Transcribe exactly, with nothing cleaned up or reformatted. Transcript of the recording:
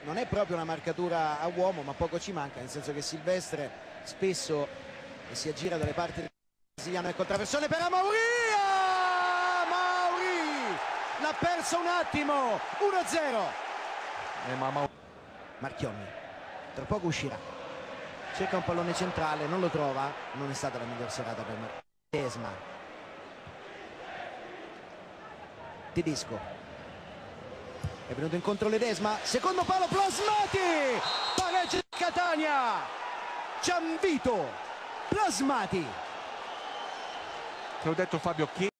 non è proprio una marcatura a uomo, ma poco ci manca, nel senso che Silvestre spesso si aggira dalle parti del brasiliano. Ecco il traversone per Amauri, Amauri l'ha perso un attimo, uno a zero. eh, ma, ma... Marchionni tra poco uscirà, cerca un pallone centrale, non lo trova, non è stata la miglior serata per Marchionni. Ledesma, Tedesco, è venuto incontro Ledesma, secondo palo Plasmati, pareggio di Catania, Cianvito, Plasmati. Te l'ho detto Fabio, che